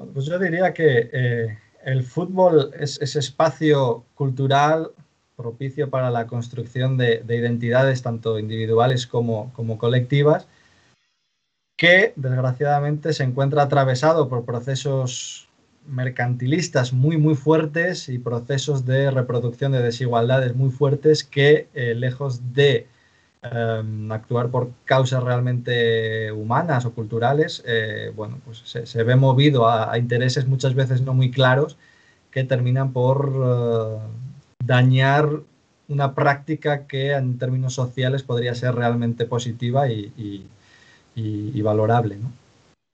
pues yo diría que el fútbol es ese espacio cultural propicio para la construcción de identidades tanto individuales como colectivas, que desgraciadamente se encuentra atravesado por procesos mercantilistas muy fuertes y procesos de reproducción de desigualdades muy fuertes que, lejos de actuar por causas realmente humanas o culturales, bueno, pues se ve movido a intereses muchas veces no muy claros que terminan por dañar una práctica que en términos sociales podría ser realmente positiva y valorable, ¿no?